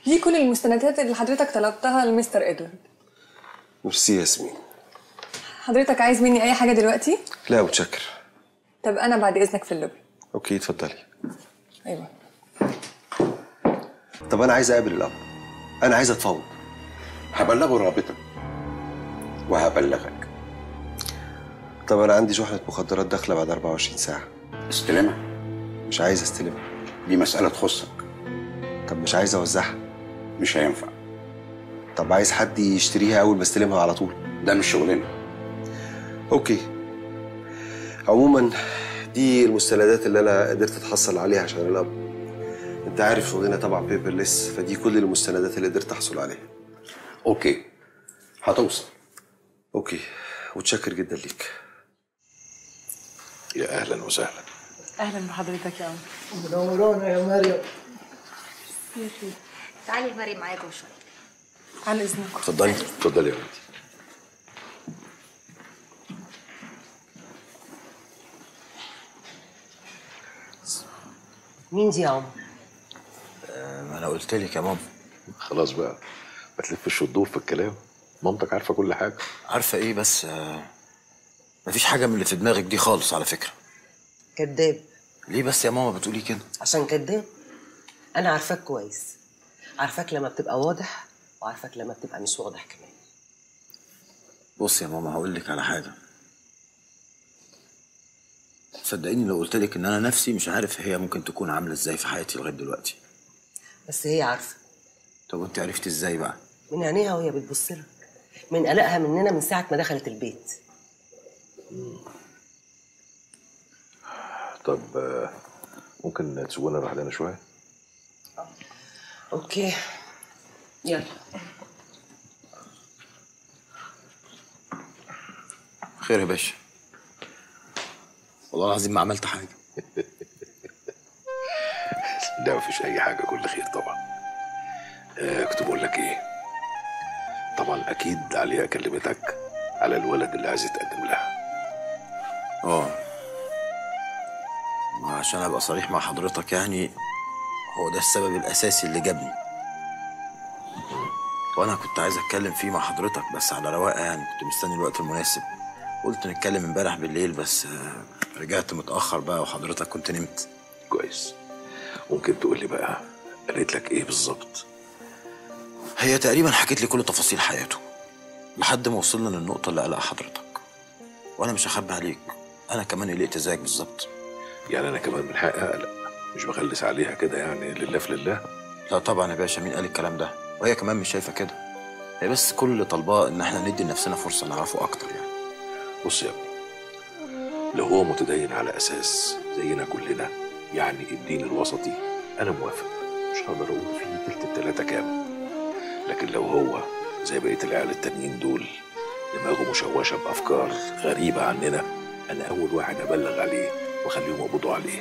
دي كل المستندات اللي حضرتك طلبتها لمستر ادوارد. ميرسي يا ياسمين. حضرتك عايز مني اي حاجه دلوقتي؟ لا متشكر. طب انا بعد اذنك في اللوبي. اوكي اتفضلي. ايوه. طب انا عايز اقابل الاب، انا عايز اتفاوض. هبلغه رابطك وهبلغك. طب انا عندي شحنه مخدرات داخله بعد 24 ساعه. استلمها. مش عايز استلمها. دي مسألة تخصك. طب مش عايز اوزعها. مش هينفع. طب عايز حد يشتريها اول ما استلمها على طول. ده مش شغلنا. اوكي. عموما دي المستندات اللي انا قدرت اتحصل عليها عشان الاب. انت عارف شغلنا طبعا بيبرلس، فدي كل المستندات اللي قدرت احصل عليها. اوكي هتوصل. اوكي متشكر جدا ليك. يا اهلا وسهلا. اهلا بحضرتك يا عم. منورانا يا مريم. تعالي مريم معايا جوه شويه. عن اذنك. اتفضلي اتفضلي يا بنتي. مين دي يا عمر؟ ما انا قلت لك يا ماما. خلاص بقى ما تلفش وتدور في الكلام، مامتك عارفه كل حاجه. عارفه ايه بس مفيش حاجه من اللي في دماغك دي خالص على فكره. كداب. ليه بس يا ماما بتقولي كده؟ عشان كداب. انا عارفاك كويس، عارفاك لما بتبقى واضح وعارفاك لما بتبقى مش واضح كمان. بص يا ماما هقول لك على حاجه. صدقيني لو قلت لك ان انا نفسي مش عارف هي ممكن تكون عامله ازاي في حياتي لغايه دلوقتي. بس هي عارفه. طب وانت عرفتي ازاي بقى؟ من عينيها وهي بتبص لك، من قلقها مننا من ساعه ما دخلت البيت. طب ممكن تسيبونا نروح لنا شويه؟ اوكي يلا. خير يا باشا. والله العظيم ما عملت حاجه. لا مفيش اي حاجه، كل خير طبعا. كنت بقول لك ايه، طبعا اكيد عليا كلمتك على الولد اللي عايز تقدم لها. عشان ابقى صريح مع حضرتك يعني هو ده السبب الاساسي اللي جابني، وانا كنت عايز اتكلم فيه مع حضرتك بس على رواقه يعني، كنت مستني الوقت المناسب. قلت نتكلم امبارح بالليل بس رجعت متاخر بقى وحضرتك كنت نمت. كويس. ممكن تقول لي بقى قالت لك ايه بالظبط؟ هي تقريبا حكيت لي كل تفاصيل حياته لحد ما وصلنا للنقطه اللي قالها حضرتك، وانا مش هخبي عليك انا كمان قلقت زيك بالظبط. يعني انا كمان من حقي اقلق، مش بغلس عليها كده يعني لله في لله. لا طبعا يا باشا، مين قال الكلام ده؟ وهي كمان مش شايفه كده، هي بس كل اللي طالباه ان احنا ندي لنفسنا فرصه نعرفه اكتر يعني. بص يا ابني، لو هو متدين على اساس زينا كلنا يعني الدين الوسطي انا موافق، مش هقدر اقول فيه تلت التلاته كام. لكن لو هو زي بقيه العيال التانيين دول دماغه مشوشه بافكار غريبه عننا، انا اول واحد ابلغ عليه واخليهم يقبضوا عليه.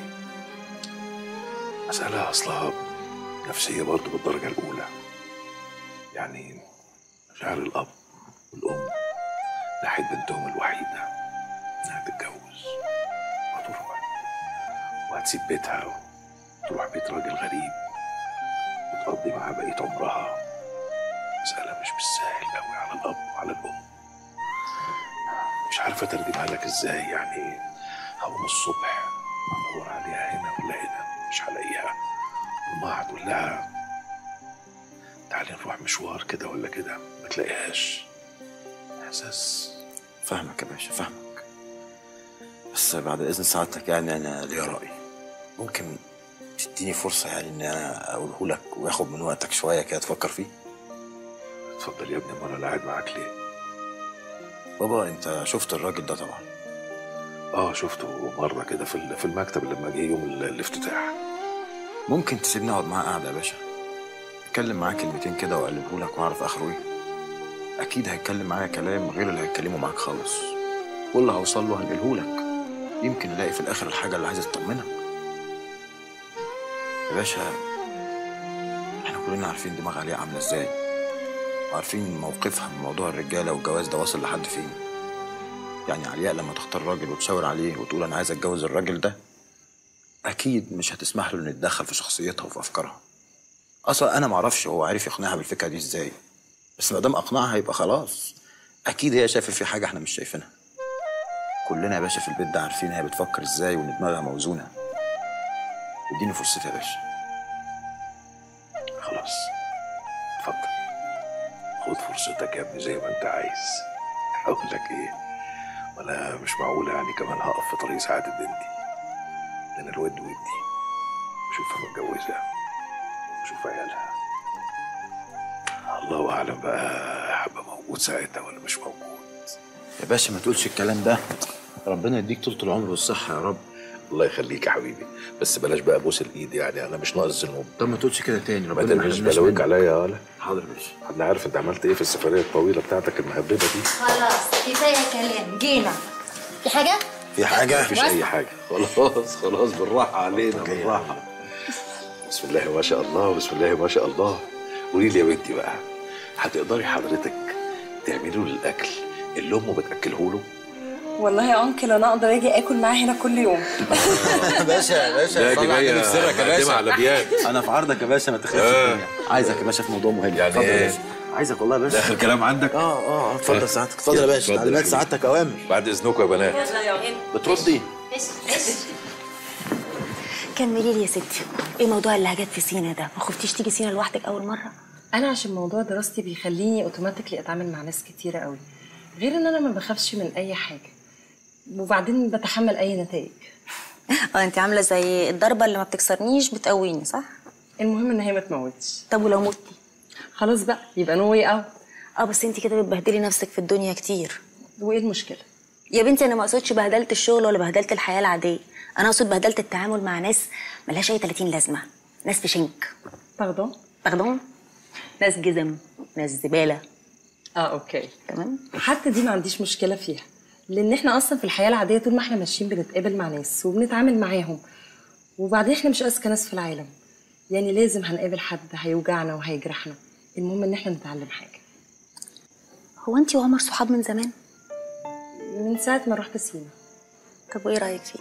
مسألة اصلها نفسيه برضه بالدرجه الاولى. يعني مشاعر الاب والام ناحيه بنتهم الوحيده انها تتجوز وهتروح وهتسيب بيتها وتروح بيت راجل غريب وتقضي معاه بقيه عمرها. مسألة مش بالسهل قوي على الاب وعلى الام. مش عارفه اترجمها لك ازاي يعني. هقوم الصبح ادور عليها هنا ولا هنا مش هلاقيها، وما هتقول لها تعالي نروح مشوار كده ولا كده ما تلاقيهاش. احساس. فاهمك يا باشا فاهمك، بس بعد اذن سعادتك يعني انا ليا راي، ممكن تديني فرصه يعني ان انا اقوله لك وياخد من وقتك شويه كده تفكر فيه. اتفضل يا ابني، ما انا قاعد معاك ليه؟ بابا انت شفت الراجل ده طبعا؟ شفته مره كده في المكتب لما جه يوم الافتتاح. ممكن تسيبني اقعد معاه قاعده يا باشا، اتكلم معاه كلمتين كده واقلبه لك واعرف اخره ايه. اكيد هيتكلم معايا كلام غير اللي هيتكلمه معاك خالص، واللي هوصل له هنقله لك، يمكن الاقي في الاخر الحاجه اللي عايز تطمنك. يا باشا احنا كلنا عارفين دماغ عليا عامله ازاي، وعارفين موقفها من موضوع الرجاله والجواز ده واصل لحد فين. يعني علياء لما تختار راجل وتشاور عليه وتقول انا عايز اتجوز الراجل ده، اكيد مش هتسمح له انه يتدخل في شخصيتها وفي افكارها. اصلا انا ما اعرفش هو عارف يقنعها بالفكره دي ازاي، بس ما دام اقنعها يبقى خلاص. اكيد هي شايفه في حاجه احنا مش شايفينها. كلنا يا باشا في البيت ده عارفين هي بتفكر ازاي وان دماغها موزونه. اديني فرصتي يا باشا. خلاص اتفضل، خد فرصتك يا ابني زي ما انت عايز. اقول لك ايه، وانا مش معقول يعني كمان هقف في طريق سعادة بنتي. ده انا الود ودي، اشوفها متجوزه اشوف عيالها. الله اعلم بقى هبقى موجود ساعتها ولا مش موجود. يا باشا ما تقولش الكلام ده، ربنا يديك طول العمر والصحه يا رب. الله يخليك يا حبيبي، بس بلاش بقى بوس الايد، يعني انا مش ناقص ذنوب. طب ما تقولش كده تاني، ما ربنا ما تلمش يحرمناش بلاويك منك. عليا يا ولا. حاضر يا باشا. انا عارف انت عملت ايه في السفريه الطويله بتاعتك المهببه دي. خلاص كفايه كلام، جينا. في حاجه؟ في حاجه؟ مفيش اي حاجه، خلاص خلاص بالراحه علينا بالراحه. بسم الله ما شاء الله، بسم الله ما شاء الله. قولي لي يا بنتي بقى، هتقدري حضرتك تعملي له الاكل اللي امه بتاكله له؟ والله يا انكل انا اقدر اجي اكل معاه هنا كل يوم. يا باشا يا باشا لا دي طلع جايه عندنا في سرك يا باشا. على بيات. انا في عرضك يا باشا، ما تخافش الدنيا. عايزك يا باشا في موضوع مهم. يعني اتفضل يا ايه؟ باشا. عايزك والله يا باشا. ده اخر كلام عندك؟ اتفضل سعادتك، اتفضل يا باشا. اتفضل تعليمات يا سعادتك اوامر. بعد اذنكم يا بنات. بتردي؟ كملي لي يا ستي، ايه موضوع اللهجات في سينا ده؟ ما خفتيش تيجي سينا لوحدك اول مره؟ انا عشان موضوع دراستي بيخليني اوتوماتيكلي اتعامل مع ناس كتيره قوي، غير ان انا ما بخافش من اي حاجه، وبعدين بتحمل اي نتائج. انت عامله زي الضربه اللي ما بتكسرنيش بتقويني، صح؟ المهم ان هي ما تموتش. طب ولو متي؟ خلاص بقى يبقى نو واي اوت. بس انت كده بتبهدلي نفسك في الدنيا كتير. وايه المشكله؟ يا بنتي انا ما اقصدش بهدله الشغل ولا بهدله الحياه العاديه، انا اقصد بهدله التعامل مع ناس ملهاش اي 30 لازمه، ناس في شنك. باردون؟ ناس جزم، ناس زباله. اوكي تمام. حتى دي ما عنديش مشكله فيها، لان احنا اصلا في الحياه العاديه طول ما احنا ماشيين بنتقابل مع ناس وبنتعامل معاهم، وبعدين احنا مش اذكى ناس في العالم، يعني لازم هنقابل حد هيوجعنا وهيجرحنا، المهم ان احنا نتعلم حاجه. هو انت وعمر صحاب من زمان؟ من ساعه ما رحت سينا. طب وايه رايك فيه؟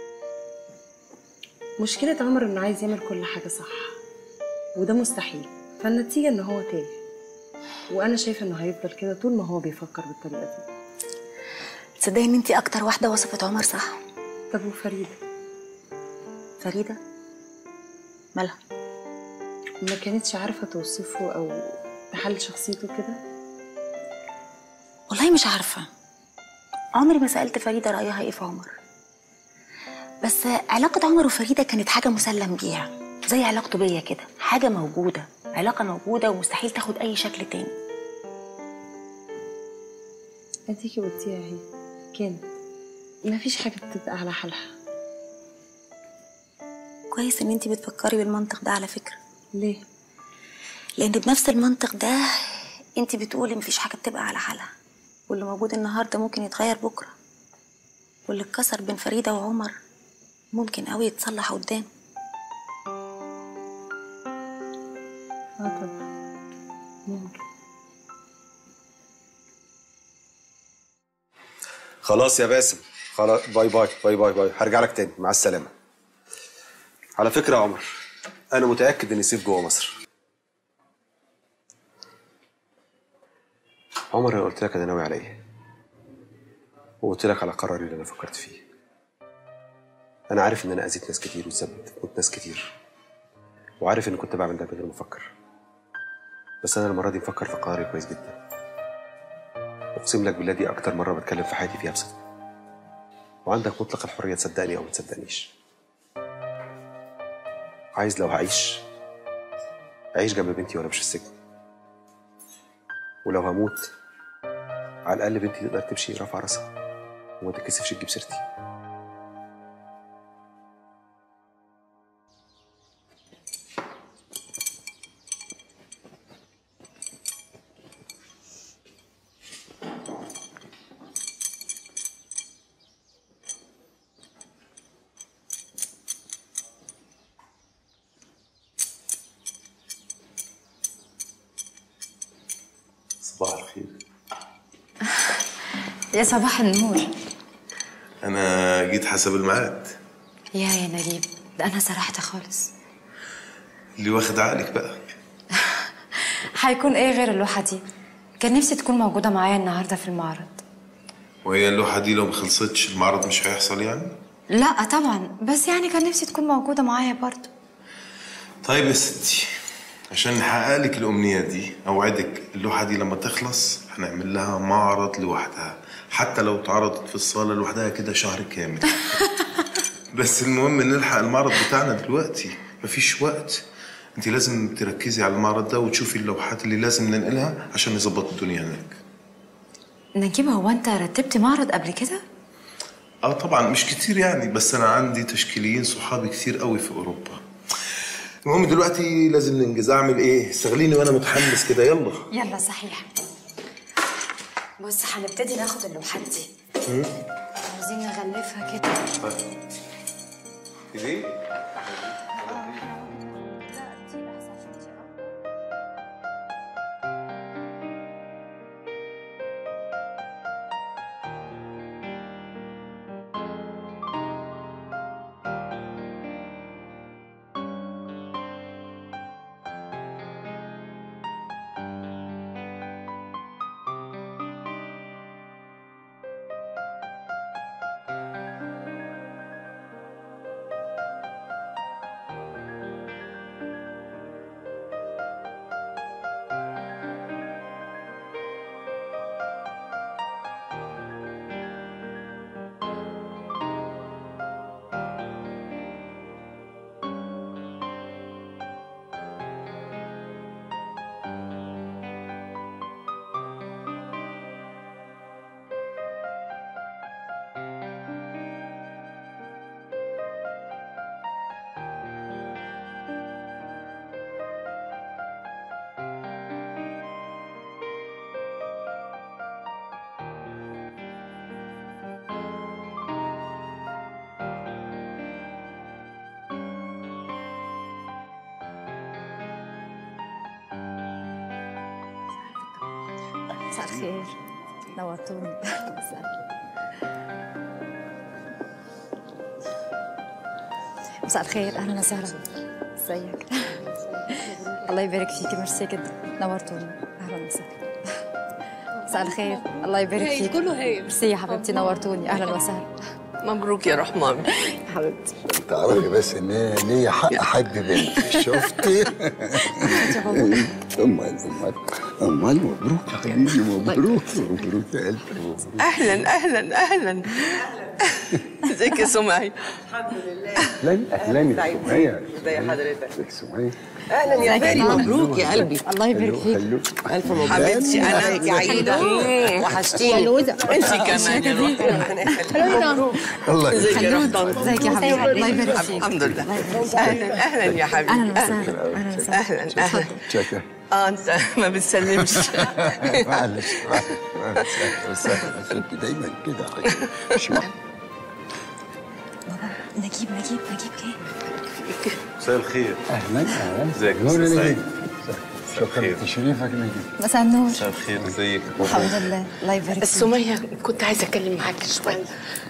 مشكله عمر انه عايز يعمل كل حاجه صح، وده مستحيل، فالنتيجه ان هو تايه، وانا شايفه انه هيفضل كده طول ما هو بيفكر بالطريقه دي. تصدقي ان انت اكتر واحده وصفت عمر صح. طب وفريده؟ فريده مالها؟ ما كانتش عارفه توصفه او تحلل شخصيته كده. والله مش عارفه، عمري ما سالت فريده رايها ايه في عمر، بس علاقه عمر وفريده كانت حاجه مسلم بيها، زي علاقته بيا كده، حاجه موجوده، علاقه موجوده ومستحيل تاخد اي شكل تاني. اديكي قلتيها اهي، كانت مفيش حاجه بتبقى على حالها. كويس ان انتي بتفكري بالمنطق ده على فكره. ليه؟ لان بنفس المنطق ده انتي بتقولي مفيش حاجه بتبقى على حالها، واللي موجود النهارده ممكن يتغير بكره، واللي اتكسر بين فريده وعمر ممكن قوي يتصلح قدام. طبعا ممكن. خلاص يا باسم، خلاص، باي باي باي باي باي، هرجع لك تاني، مع السلامه. على فكره يا عمر، انا متاكد ان سيف جوه مصر. عمر انا قلت لك انا ناوي على ايه، وقلت لك على قراري اللي انا فكرت فيه. انا عارف ان انا اذيت ناس كتير وسببت موت ناس كتير، وعارف ان كنت بعمل ده من غير ما افكر، بس انا المره دي مفكر في قراري كويس جدا. اقسم لك بالله دي اكتر مره بتكلم في حياتي فيها بصدق، وعندك مطلق الحريه تصدقني او ما تصدقنيش. عايز لو هعيش اعيش جنب بنتي وانا مش في السجن، ولو هموت على الاقل بنتي تقدر تمشي رافعه راسها وما تتكسفش تجيب سيرتي. صباح الخير. يا صباح النور. انا جيت حسب الميعاد. يا نجيب، ده انا سرحت خالص. اللي واخد عقلك بقى. هيكون ايه غير اللوحة دي؟ كان نفسي تكون موجودة معايا النهاردة في المعرض. وهي اللوحة دي لو ما خلصتش المعرض مش هيحصل يعني؟ لا طبعا، بس يعني كان نفسي تكون موجودة معايا برضه. طيب يا ستي، عشان نحقق لك الأمنية دي أوعدك اللوحة دي لما تخلص هنعمل لها معرض لوحدها، حتى لو اتعرضت في الصالة لوحدها كده شهر كامل. بس المهم نلحق المعرض بتاعنا دلوقتي، مفيش وقت. انت لازم تركزي على المعرض ده وتشوفي اللوحات اللي لازم ننقلها عشان نظبط الدنيا هناك. نجيب، هو انت رتبت معرض قبل كده؟ طبعا مش كتير يعني، بس انا عندي تشكيليين صحابي كتير قوي في اوروبا. المهم دلوقتي لازم ننجز. اعمل ايه؟ استغليني وانا متحمس كده. يلا صحيح. بص هنبتدي ناخد اللوحات دي. عاوزين نغلفها كده. ايه؟ مساء الخير، نورتوني. مساء الخير، اهلا وسهلا. ازيك؟ الله يبارك فيكي، ميرسي جدا، نورتوني. اهلا وسهلا. مساء الخير، الله يبارك فيكي. كله هايل. ميرسي يا حبيبتي، نورتوني. اهلا وسهلا. مبروك يا روح مامي حبيبتي. تعرفي بس ان ليا حق احب بنتي. شفتي؟ امال مبروك يا عمي، مبروك مبروك يا قلبي، مبروك. اهلا ازيك يا سمية؟ الحمد لله. اهلا يا سمية. ازي حضرتك؟ ازيك سمية؟ اهلا يا فادي، مبروك يا قلبي. الله يبارك فيك. الف مبروك حبيبتي. انا يا عيده وحشتيني. انت كمان يا روح. مبروك. الله ازيك يا روح طنط؟ ازيك يا حبيبي؟ الله يبارك فيك. الحمد لله. اهلا يا حبيبي. اهلا وسهلا. اهلا وسهلا. اهلا. شكرا. انت ما بتسلمش. معلش بس انت دايما كده مش معقول. نجيب جاي. مساء الخير. اهلا ازيك يا نور أستاذ نجيب. سعيد؟ شكرا لتشريفك نجيب. مساء النور. مساء الخير، ازيك؟ الحمد لله، الله يبارك فيك. سمية كنت عايزه اتكلم معاك شويه.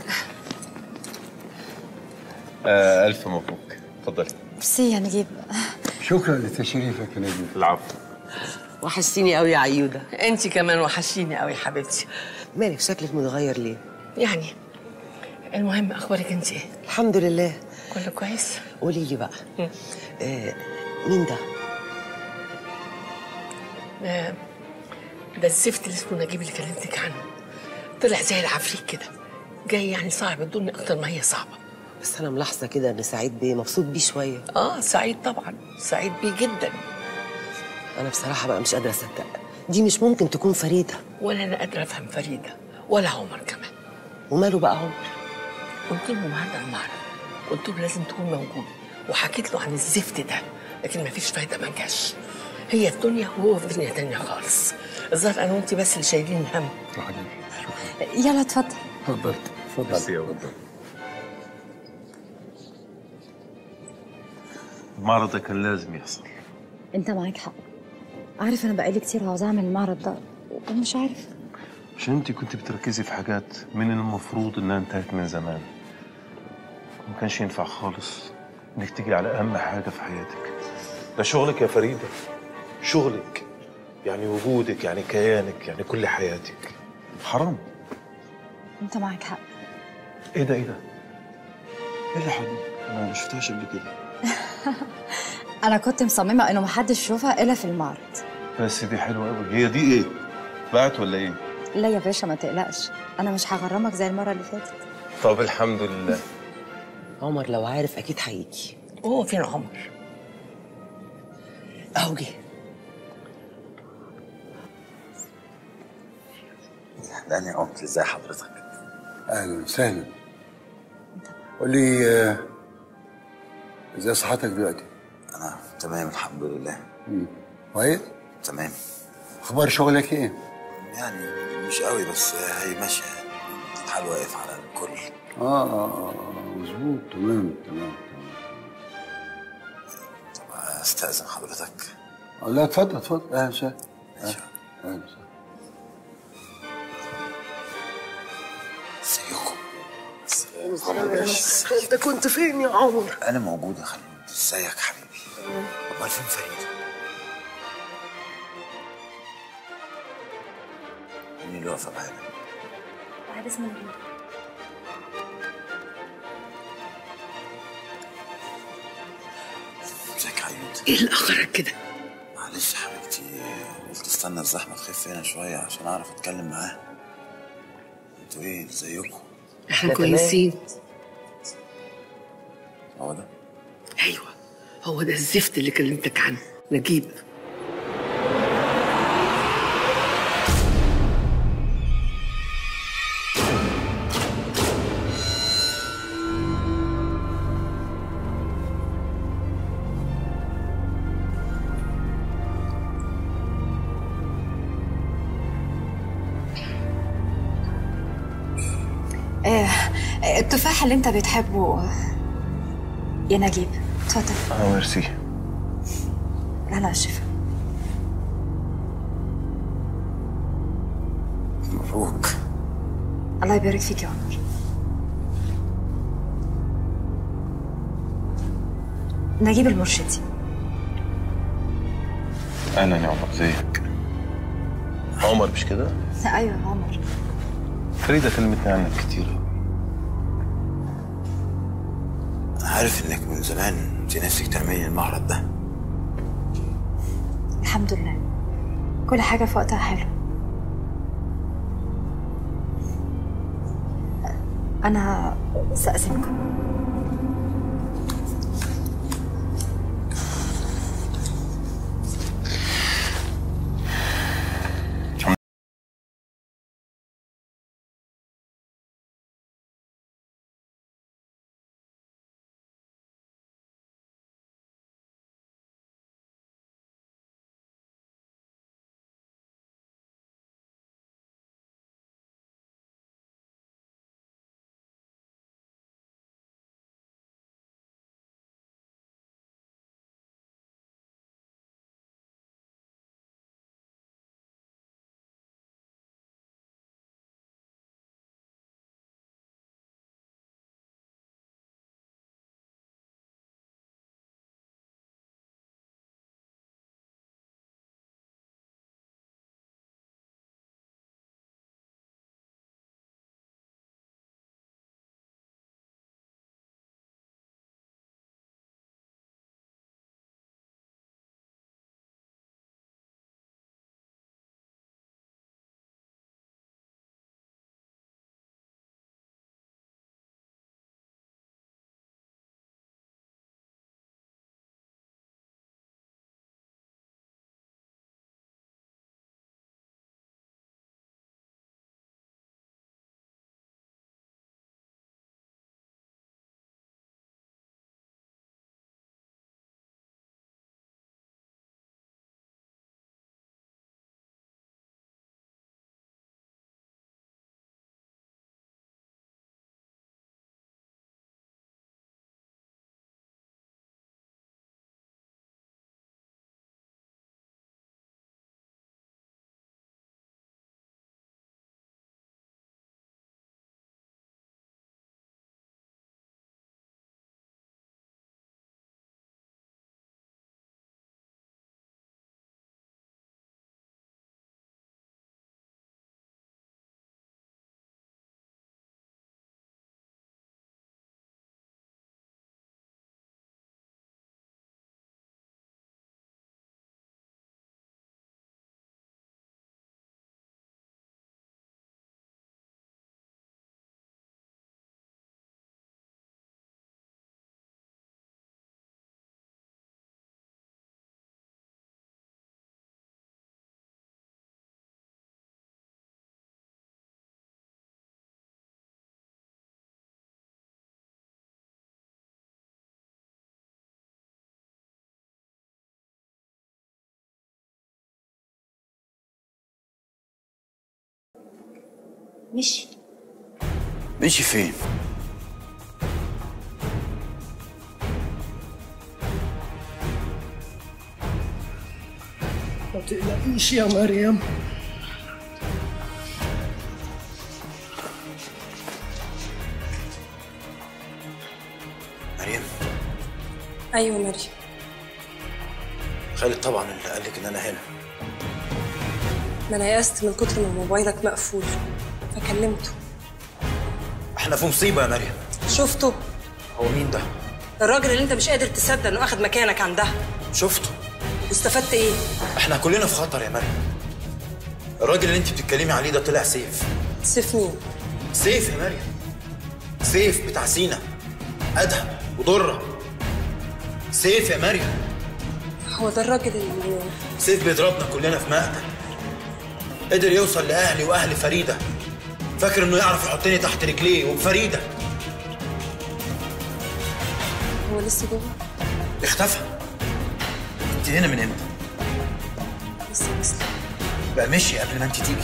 ألف مبروك. اتفضلي. ميرسي يا نجيب. شكرا لتشريفك يا نجيب. العفو. وحشتيني قوي يا عيوده. انت كمان وحشيني قوي حبيبتي. مالك شكلك متغير ليه؟ يعني المهم اخبارك انت ايه؟ الحمد لله. كله كويس؟ قولي لي بقى مين ده؟ ده الزفت اللي اسمه نجيب اللي كلمتك عنه. طلع زي العفريت كده، جاي يعني صعب الدنيا اكتر ما هي صعبه. بس انا ملاحظه كده ان سعيد بيه مبسوط بيه شويه. سعيد طبعا، سعيد بيه جدا. انا بصراحه بقى مش قادره اصدق، دي مش ممكن تكون فريده. ولا انا قادره افهم فريده ولا عمر كمان. وماله بقى عمر؟ قلت له النهارده المعرض، قلت له لازم تكون موجود، وحكيت له عن الزفت ده، لكن مفيش فايده، ما جاش. هي في دنيا وهو في دنيا تانيه خالص. الظاهر انا وانت بس اللي شايلين هم. يلا اتفضل. اتفضل. المعرض ده كان لازم يحصل. انت معاك حق. عارف انا بقالي كتير عاوز اعمل المعرض ده ومش عارف. عشان انت كنت بتركزي في حاجات من المفروض انها انتهت من زمان. ما كانش ينفع خالص انك تيجي على اهم حاجه في حياتك. ده شغلك يا فريده، شغلك. يعني وجودك، يعني كيانك، يعني كل حياتك. حرام. انت معاك حق. ايه ده ايه ده؟ ايه اللي حرام؟ انا ما شفتهاش قبل كده. انا كنت مصممه انه محدش يشوفها الا في المعرض. بس دي حلوه قوي. هي دي ايه؟ باعت ولا ايه؟ لا يا باشا ما تقلقش، انا مش هغرمك زي المره اللي فاتت. طب الحمد لله. عمر لو عارف اكيد هيجي. هو فين عمر؟ اهو جه. اهلا يا عمر، ازي حضرتك؟ اهلا وسهلا. قول لي ازاي صحتك دلوقتي؟ انا تمام الحمد لله. كويس؟ تمام. اخبار شغلك ايه؟ يعني مش قوي بس هي ماشيه، الحال واقف على الكل. مظبوط. تمام. طب استاذن حضرتك. لا اتفضل اتفضل. اهلا وسهلا. ماشي. اهلا وسهلا. ازيكم؟ انت كنت فين يا عمر؟ انا موجود يا خالد. ازيك حبيبي؟ امال فين فريده؟ مين اللي واقفه معانا؟ واحد اسمه نبيل. ازيك يا عيود؟ ايه اللي اخرك كده؟ معلش يا حبيبتي، قلت استنى الزحمه تخف هنا شويه عشان اعرف اتكلم معاه. انتوا ايه ازيكم؟ احنا كويسين. هو ده؟ ايوه هو ده الزفت اللي كلمتك عنه، نجيب. التفاح اللي انت بتحبه يا نجيب، اتفضل. ميرسي. لا شفا. مبروك. الله يبارك فيك يا عمر. نجيب المرشدي. اهلا يا عمر، ازيك؟ عمر مش كده؟ ايوه يا عمر. فريده كلمتني عنك كتير. انا عارف انك من زمان انت نفسك تعملي المعرض ده. الحمد لله كل حاجه في وقتها حلو. انا سأسيبكم. مشي فين؟ ما تقلقيش يا مريم. مريم؟ ايوه مريم. خالد طبعا اللي قال لك ان انا هنا. ما انا يأست من كتر ما موبايلك مقفول فكلمته. احنا في مصيبه يا مريم. شفته؟ هو مين ده؟ الراجل اللي انت مش قادر تصدق انه اخد مكانك عندها. شفته. واستفدت ايه؟ احنا كلنا في خطر يا مريم. الراجل اللي انت بتتكلمي عليه ده طلع سيف. سيف مين؟ سيف يا مريم. سيف بتاع سينا، ادهم وضره. سيف يا مريم. هو ده الراجل اللي سيف بيضربنا كلنا في مقتل. قدر يوصل لاهلي واهل فريده. فاكر انه يعرف يحطني تحت رجليه وبفريده. هو لسه جوه؟ اختفى. انت هنا من امتى؟ لسه بقى مشي قبل ما انت تيجي.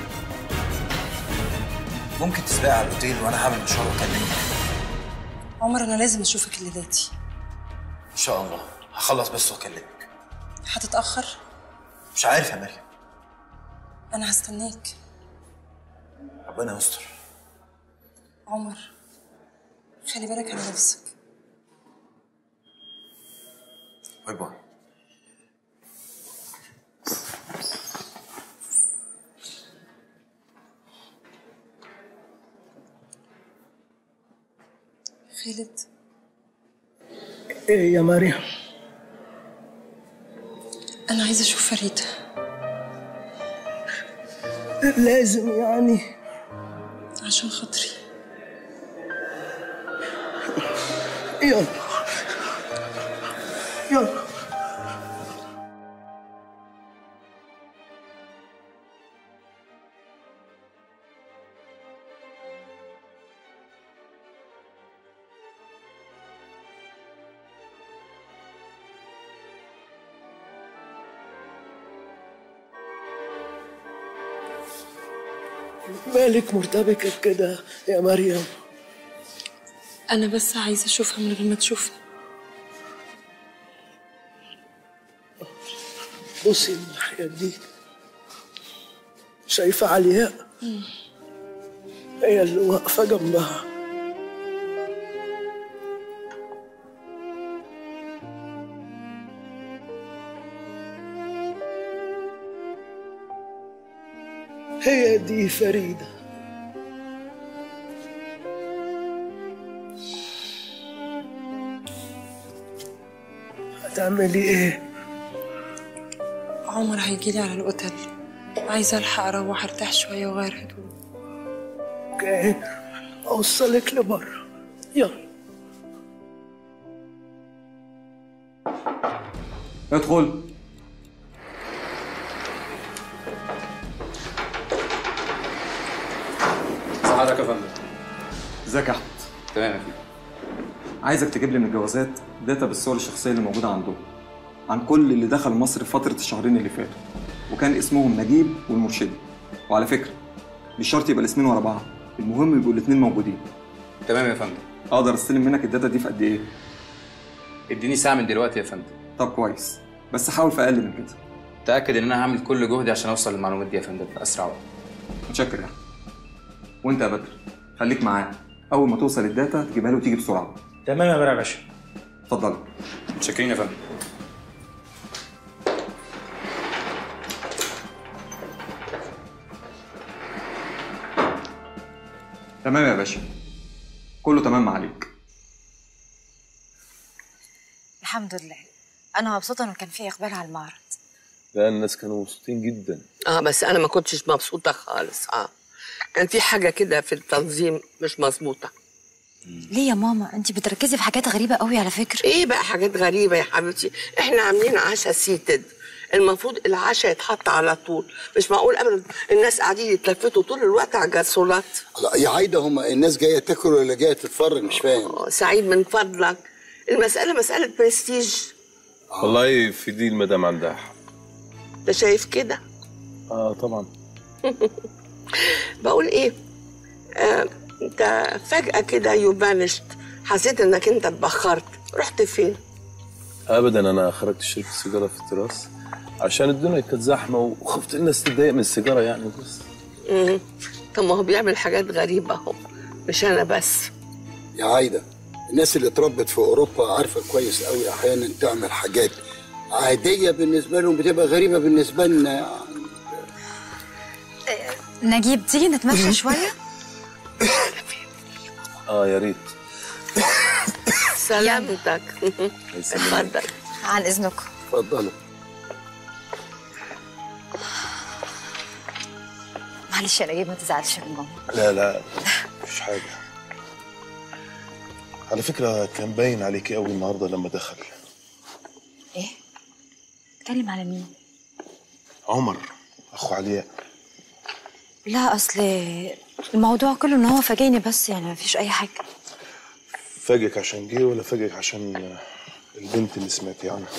ممكن تسبقي على الاوتيل وانا هعمل مشوار واكلمك. عمر انا لازم اشوفك الليلاتي. ان شاء الله هخلص بس واكلمك. هتتأخر؟ مش عارف يا مريم. انا هستناك. ربنا يستر. عمر خلي بالك على نفسك. باي باي. خالد. ايه يا مريم؟ انا عايزه اشوف فريده. لازم يعني؟ عشان خاطري. يلا يلا. مالك مرتبكة كده يا مريم؟ انا بس عايزه اشوفها من غير ما تشوفني. بصي الناحية دي، شايفة علياء؟ هي اللي واقفة جنبها. هي دي فريدة. هتعملي ايه؟ عمر هيجيلي على الاوتيل. عايزه الحق اروح ارتاح شويه واغير هدومي. اوكي اوصلك لبره. يلا ادخل. سعادتك يا فندم. ازيك يا احمد؟ تمام يا فندم. عايزك تجيب لي من الجوازات داتا بالصور الشخصيه اللي موجوده عندهم عن كل اللي دخل مصر في فتره الشهرين اللي فاتوا، وكان اسمهم نجيب والمرشدي. وعلى فكره مش شرط يبقى الاسمين ورا بعض، المهم يبقوا الاثنين موجودين. تمام يا فندم. اقدر استلم منك الداتا دي في قد ايه؟ اديني ساعه من دلوقتي يا فندم. طب كويس، بس حاول في اقل من كده. متاكد ان انا هعمل كل جهدي عشان اوصل للمعلومات دي يا فندم في اسرع وقت. متشكر يا احمد. وانت يا بدر خليك معاه، اول ما توصل الداتا تجيبها له وتيجي بسرعه. تمام يا مرعي باشا. اتفضل. متشكرين يا فندم. تمام يا باشا، كله تمام عليك. الحمد لله، انا مبسوطه انه كان في اقبال على المعرض. لا الناس كانوا مبسوطين جدا. بس انا ما كنتش مبسوطه خالص. كان في حاجه كده في التنظيم مش مظبوطه. ليه يا ماما؟ انت بتركزي في حاجات غريبه قوي على فكره. ايه بقى حاجات غريبه يا حبيبتي؟ احنا عاملين عشاء سيتد، المفروض العشاء يتحط على طول، مش معقول ابدا الناس قاعدين يتلفتوا طول الوقت على الجرسولات. يا عايده هم الناس جايه تاكل ولا جايه تتفرج؟ مش فاهم. سعيد من فضلك، المساله مساله برستيج. والله في دي المدام عندها حق. انت شايف كده؟ طبعا. بقول ايه، انت فجأة كده يوبانشت، حسيت انك انت اتبخرت، رحت فين؟ ابدا، انا خرجت شربت السيجاره في التراس عشان الدنيا كانت زحمه وخفت الناس تتضايق من السيجاره يعني بس. طب ما هو بيعمل حاجات غريبة اهو، مش انا بس. يا عايده، الناس اللي اتربت في اوروبا عارفه كويس قوي احيانا تعمل حاجات عاديه بالنسبه لهم بتبقى غريبه بالنسبه لنا يعني. نجيب تيجي نتمشى شويه؟ يا ريت. سلامتك. اتفضل. عن اذنكم. اتفضلوا. معلش يا نجيب ما تزعلش من ماما. لا مفيش حاجه. على فكره كان باين عليكي قوي النهارده لما دخل. ايه؟ اتكلم على مين؟ عمر اخو علياء. لا اصل الموضوع كله ان هو فاجئني بس، يعني ما فيش اي حاجه. فاجئك عشان جه ولا فاجئك عشان البنت اللي سمعتي عنها؟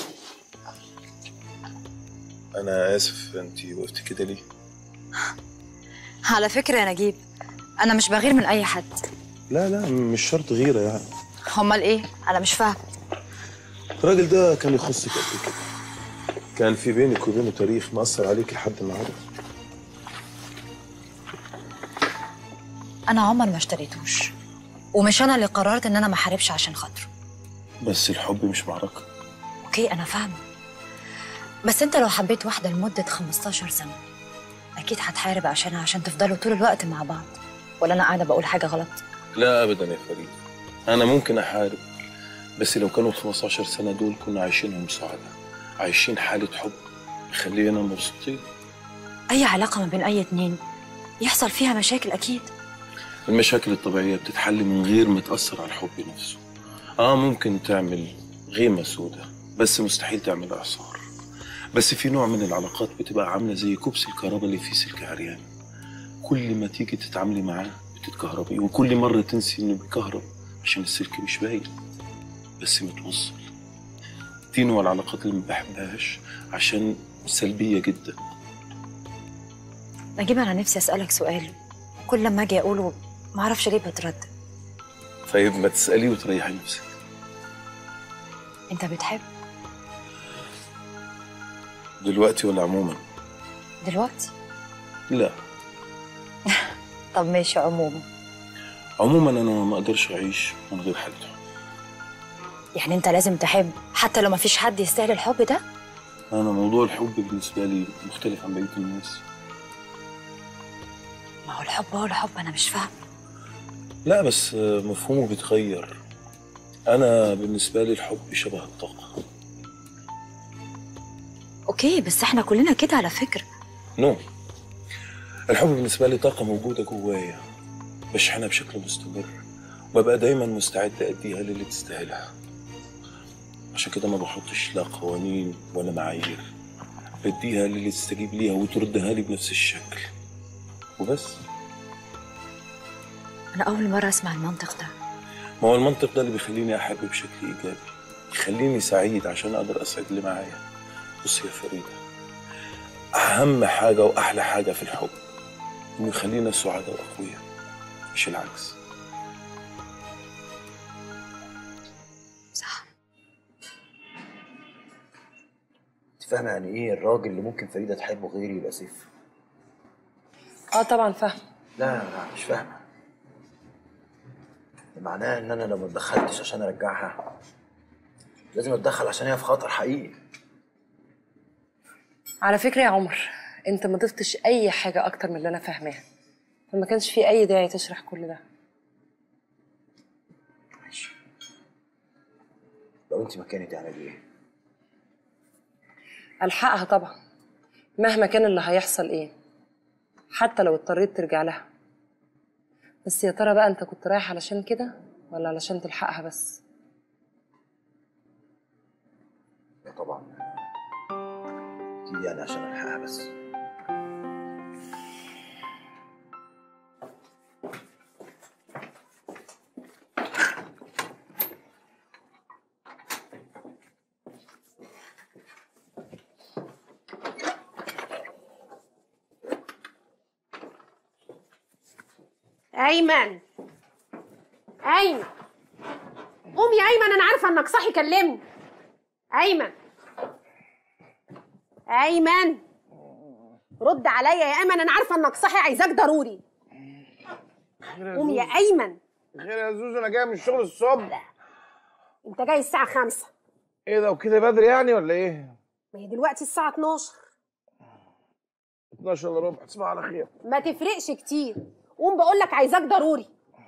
انا اسف، انتي وقفتي كده ليه؟ على فكره يا نجيب انا مش بغير من اي حد. لا مش شرط غيره يعني. امال ايه؟ انا مش فاهم. الراجل ده كان يخصك قد كده، كان في بينك وبينه تاريخ مأثر عليك لحد النهارده. انا عمر ما اشتريتوش، ومش انا اللي قررت ان انا ما احاربش عشان خاطره. بس الحب مش معركه. اوكي انا فاهمه، بس انت لو حبيت واحده لمده 15 سنه اكيد هتحارب عشانها عشان تفضلوا طول الوقت مع بعض، ولا انا قاعده بقول حاجه غلط؟ لا ابدا يا فريده، انا ممكن احارب، بس لو كانوا 15 سنه دول كنا عايشينهم سعداء، عايشين حاله حب مخلينا مبسوطين. اي علاقه ما بين اي اتنين يحصل فيها مشاكل اكيد. المشاكل الطبيعيه بتتحل من غير ما تاثر على الحب نفسه. ممكن تعمل غيمه سوداء بس مستحيل تعمل اعصار. بس في نوع من العلاقات بتبقى عامله زي كوبس الكهرباء اللي فيه سلك عريان، كل ما تيجي تتعاملي معاه بتتكهربي، وكل مره تنسي انه بيكهرب عشان السلك مش باين بس متوصل. دي نوع العلاقات اللي ما بحبهاش عشان سلبيه جدا. نجيب انا نفسي اسالك سؤال، كل لما اجي اقوله ما اعرفش ليه بتردد. طيب ما تسالي وتريحي نفسك. انت بتحب؟ دلوقتي ولا عموما؟ دلوقتي؟ لا. طب ماشي عموما. عموما انا ما اقدرش اعيش من غير حد. يعني انت لازم تحب حتى لو ما فيش حد يستاهل الحب ده؟ انا موضوع الحب بالنسبه لي مختلف عن بقيه الناس. ما هو الحب هو الحب، انا مش فاهم. لا بس مفهومه بيتغير. انا بالنسبه لي الحب شبه الطاقه. اوكي بس احنا كلنا كده على فكره. نو، الحب بالنسبه لي طاقه موجوده جوايا بشحنها بشكل مستمر، وببقى دايما مستعد اديها للي تستاهلها. عشان كده ما بحطش لا قوانين ولا معايير، بديها للي تستجيب ليها وتردها لي بنفس الشكل وبس. انا اول مره اسمع المنطق ده. ما هو المنطق ده اللي بيخليني احب بشكل ايجابي، يخليني سعيد عشان اقدر اسعد اللي معايا. بصي يا فريده، اهم حاجه واحلى حاجه في الحب انه يخلينا سعداء واقوياء، مش العكس. صح. انت فاهمه يعني ايه الراجل اللي ممكن فريده تحبه غيري يبقى سيف؟ طبعا فاهم. لا مش فاهمه. معناه ان انا لو ما اتدخلتش عشان ارجعها لازم اتدخل عشان هي في خطر حقيقي. على فكره يا عمر، انت ما ضفتش اي حاجه اكتر من اللي انا فاهماها، فما كانش في اي داعي تشرح كل ده. ماشي، لو انت مكاني تعملي ايه؟ الحقها طبعا، مهما كان اللي هيحصل ايه، حتى لو اضطريت ترجع لها. بس يا ترى بقى انت كنت رايح علشان كده ولا علشان تلحقها بس؟ لا طبعا اكيد يعني عشان الحقها بس. ايمن ايمن قوم يا ايمن، انا عارفه انك صاحي، كلمني. ايمن ايمن رد عليا يا ايمن، انا عارفه انك صاحي، عايزاك ضروري. قوم يا ايمن. خير يا زوزو، انا جاي من الشغل الصبح. انت جاي الساعه 5. ايه ده وكده بدري يعني ولا ايه؟ ما هي دلوقتي الساعه 12. 12 الا ربع. تصبح على خير. ما تفرقش كتير. قوم بقول لك عايزاك ضروري.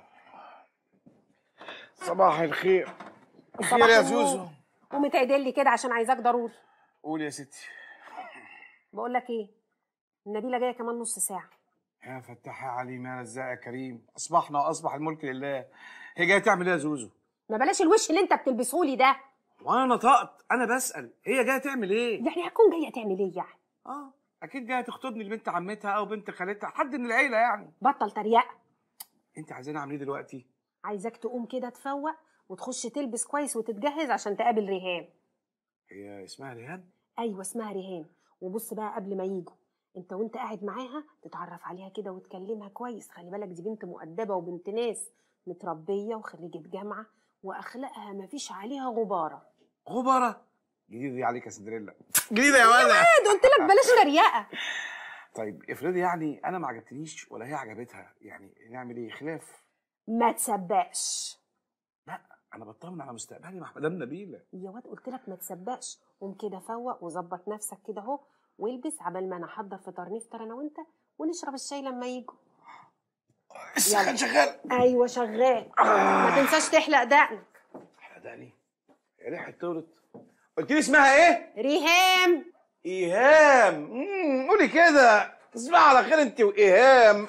صباح الخير. خير يا زوزو. قوم اتعدل لي كده عشان عايزاك ضروري. قول يا ستي. بقول لك ايه، النبيله جايه كمان نص ساعه. يا فتاح يا عليم يا رزاق يا كريم، اصبحنا واصبح الملك لله. هي جايه تعمل ايه يا زوزو؟ ما بلاش الوش اللي انت بتلبسه لي ده. وانا نطقت، انا بسال هي جايه تعمل ايه؟ يعني هتكون جايه تعمل ايه يعني؟ اكيد جايه تخطبني لبنت عمتها او بنت خالتها، حد من العيله يعني. بطل تريقه. انت عايزاني اعمل ايه دلوقتي؟ عايزاك تقوم كده تفوق وتخش تلبس كويس وتتجهز عشان تقابل ريهام. هي اسمها ريهام؟ ايوه اسمها ريهام. وبص بقى قبل ما يجوا، انت وانت قاعد معاها تتعرف عليها كده وتكلمها كويس. خلي بالك دي بنت مؤدبه وبنت ناس، متربيه وخريجه جامعه واخلاقها مفيش عليها غباره. غباره؟ جديده دي عليك يا سندريلا، جديده يا ولد. قلت لك بلاش تريقه. طيب افرضي يعني انا ما عجبتنيش ولا هي عجبتها، يعني نعمل ايه؟ خلاف؟ ما تسبقش. لا انا بطمن على مستقبلي مع مدام نبيله. يا واد قلت لك ما تسبقش. قوم كده فوق وظبط نفسك كده اهو والبس عبال ما انا احضر فطار نفطر انا وانت ونشرب الشاي لما يجوا. السخن شغال؟ ايوه شغال. ما تنساش تحلق دقنك. احلق دقني؟ يا ريحه تورت. قلت لي اسمها ايه؟ ريهام. ايهام. قولي كده. تصبحي على خير انت وايهام.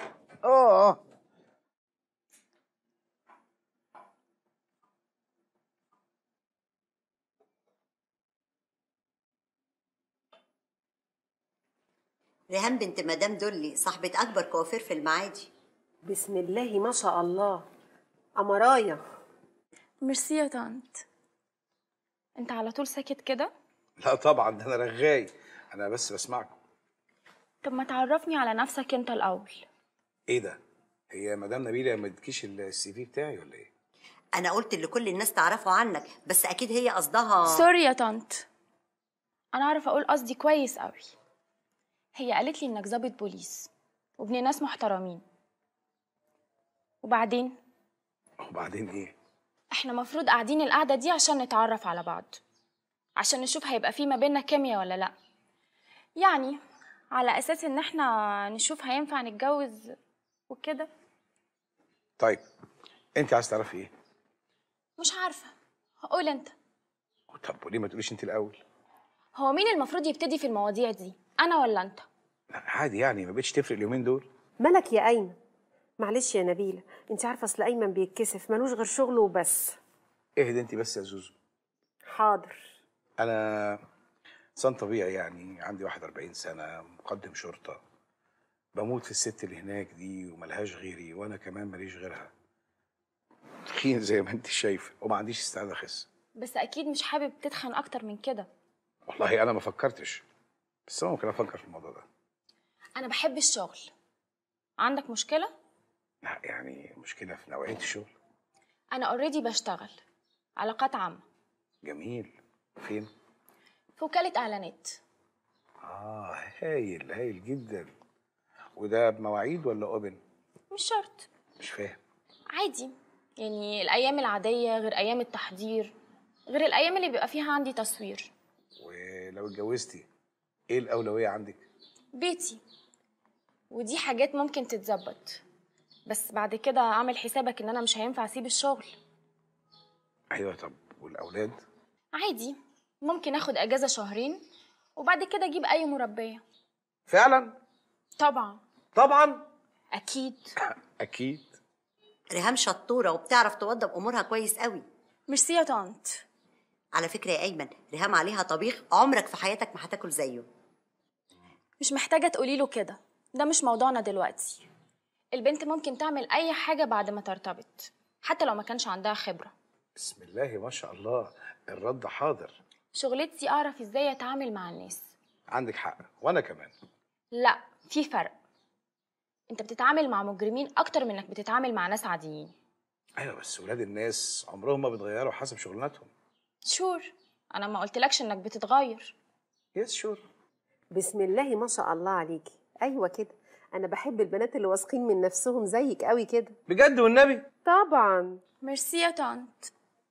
ريهام بنت مدام دولي، صاحبة أكبر كوافير في المعادي. بسم الله ما شاء الله. أمرايا. ميرسي يا طنط. انت على طول ساكت كده؟ لا طبعا، ده انا رغاي، انا بس بسمعكم. طب ما تعرفني على نفسك انت الاول. ايه ده؟ هي مدام نبيله ما ادتكيش السي في بتاعي ولا ايه؟ أنا قلت اللي كل الناس تعرفه عنك، بس أكيد هي قصدها. سوري يا طنط، انا اعرف اقول قصدي كويس قوي. هي قالت لي انك ضابط بوليس وابن ناس محترمين. وبعدين ايه؟ احنا مفروض قاعدين القعده دي عشان نتعرف على بعض، عشان نشوف هيبقى في ما بيننا كيمياء ولا لا، يعني على اساس ان احنا نشوف هينفع نتجوز وكده. طيب انت عايز تعرفي ايه؟ مش عارفه، قول انت. طب وليه ما تقوليش انت الاول؟ هو مين المفروض يبتدي في المواضيع دي، انا ولا انت؟ لا عادي يعني، ما بقتش تفرق اليومين دول. مالك يا ايمن؟ معلش يا نبيله، انت عارفه اصل ايمن بيتكسف، ملوش غير شغله وبس. اهدي انت بس يا زوزو. حاضر. انا انسان طبيعي يعني، عندي 41 سنه، مقدم شرطه، بموت في الست اللي هناك دي وملهاش غيري، وانا كمان ماليش غيرها، تخين زي ما انت شايفه، وما عنديش استعداد اخس. بس اكيد مش حابب تتخن اكتر من كده. والله انا ما فكرتش، بس ممكن افكر في الموضوع ده. انا بحب الشغل. عندك مشكله؟ لا يعني مشكله في نوعيه الشغل. انا اوريدي بشتغل علاقات عامه. جميل. فين؟ في وكاله اعلانات. هايل هايل جدا. وده بمواعيد ولا اوبن؟ مش شرط. مش فاهم. عادي يعني، الايام العاديه غير ايام التحضير، غير الايام اللي بيبقى فيها عندي تصوير. ولو اتجوزتي ايه الاولويه عندك؟ بيتي. ودي حاجات ممكن تتظبط، بس بعد كده اعمل حسابك ان انا مش هينفع اسيب الشغل. ايوه. طب والاولاد؟ عادي، ممكن اخد اجازه شهرين وبعد كده اجيب اي مربيه. فعلا؟ طبعا. طبعا؟ اكيد. اكيد. ريهام شطوره وبتعرف توضب امورها كويس قوي. ميرسي يا طنط. على فكره يا ايمن، ريهام عليها طبيخ عمرك في حياتك ما هتاكل زيه. مش محتاجه تقولي له كده، ده مش موضوعنا دلوقتي. البنت ممكن تعمل اي حاجه بعد ما ترتبط، حتى لو ما كانش عندها خبره. بسم الله ما شاء الله، الرد حاضر. شغلتي اعرف ازاي اتعامل مع الناس. عندك حق، وانا كمان. لا، في فرق. انت بتتعامل مع مجرمين اكتر من انك بتتعامل مع ناس عاديين. ايوه بس ولاد الناس عمرهم ما بيتغيروا حسب شغلانتهم. شور، انا ما قلتلكش انك بتتغير. يس شور. بسم الله ما شاء الله عليكي. ايوه كده، انا بحب البنات اللي واثقين من نفسهم زيك قوي كده. بجد والنبي؟ طبعا. ميرسي يا طنط.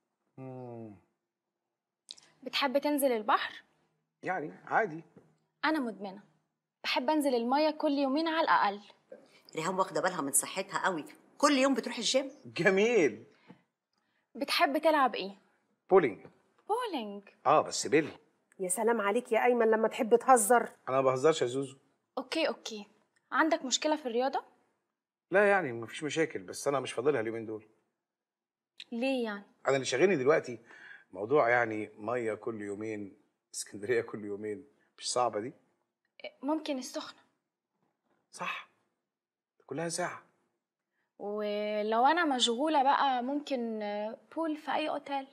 بتحب تنزل البحر؟ يعني عادي. انا مدمنه، بحب انزل الميه كل يومين على الاقل. ريهام واخده بالها من صحتها قوي، كل يوم بتروح الجيم. جميل. بتحب تلعب ايه؟ بولينج. بولينج؟ بس بيلي. يا سلام عليك يا ايمن لما تحب تهزر. انا ما بهزرش يا زوزو. اوكي. عندك مشكله في الرياضه؟ لا يعني مفيش مشاكل، بس انا مش فاضلها اليومين دول. ليه يعني؟ انا اللي شاغلني دلوقتي موضوع يعني ميه كل يومين، اسكندريه كل يومين، مش صعبه دي؟ ممكن السخنه. صح، كلها ساعه. ولو انا مشغوله بقى ممكن بول في اي اوتيل.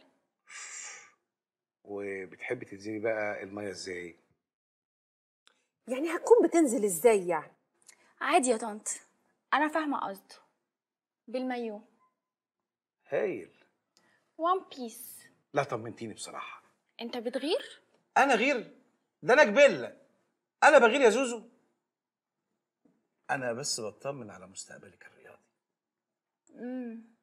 وبتحبي تنزلي بقى الميه ازاي؟ يعني هتكون بتنزل ازاي يعني؟ عادي يا طنط، انا فاهمه قصده. بالمايو. هايل. وان بيس. لا طمنتيني بصراحه. انت بتغير؟ انا غير؟ ده انا جبله. انا بغير يا زوزو؟ انا بس بطمن على مستقبلك الرياضي.